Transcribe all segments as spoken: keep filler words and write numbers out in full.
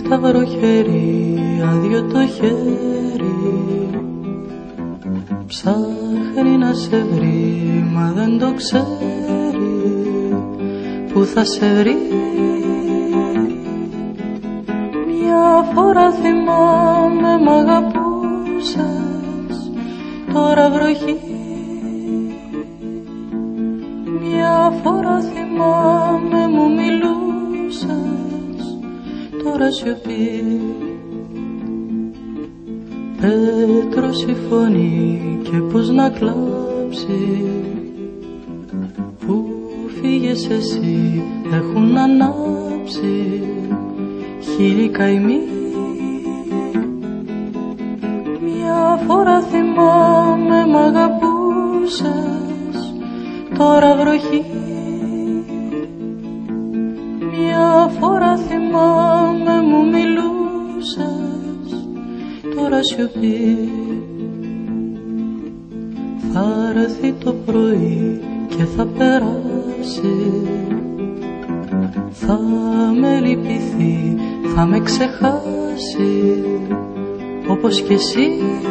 σταυροχέρι, άδειο το χέρι, ψάχνει να σε βρει μα δεν το ξέρει που θα σε βρει. Μια φορά θυμάμαι μ' αγαπούσες, τώρα βροχή. Μια φορά θυμάμαι μου μιλούσες, τώρα σιωπή. Πέτρος η φωνή και πως να κλάψει, που φύγες εσύ έχουν ανάψει χίλιοι καημοί. Μια φορά θυμάμαι μ' αγαπούσες, τώρα βροχή. Μια φορά θυμάμαι μου μιλούσες, τώρα σιωπή. Θα έρθει το πρωί και θα περάσει, θα με λυπηθεί, θα με ξεχάσει όπως κι εσύ.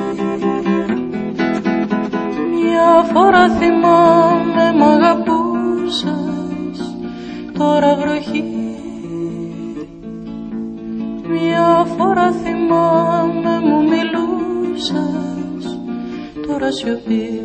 Μια φορά θυμάμαι μ' αγαπούσες, τώρα βροχή. Μια φορά θυμάμαι μου μιλούσες, τώρα σιωπή.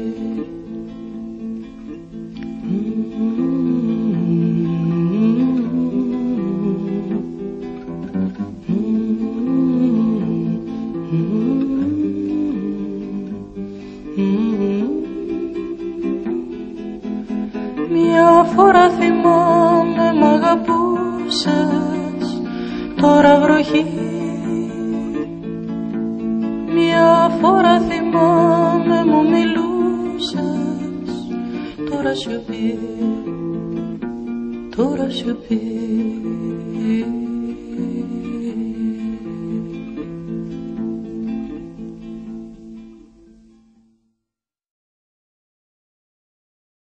Μια φορά θυμάμαι μ' αγαπούσες, τώρα βροχή. Μια φορά θυμάμαι μου μιλούσες, τώρα σιωπή, τώρα σιωπή.